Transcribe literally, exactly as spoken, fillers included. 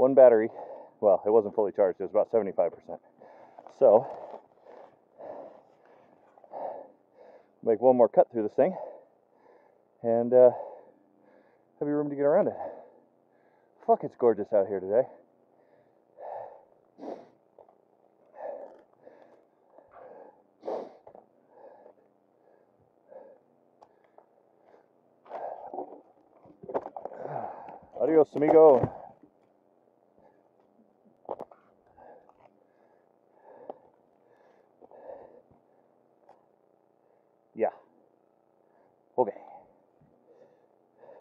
one battery, well, it wasn't fully charged, it was about seventy-five percent. So, make one more cut through this thing, and uh, have you room to get around it. Fuck, it's gorgeous out here today. Adios, amigo. Yeah. Okay.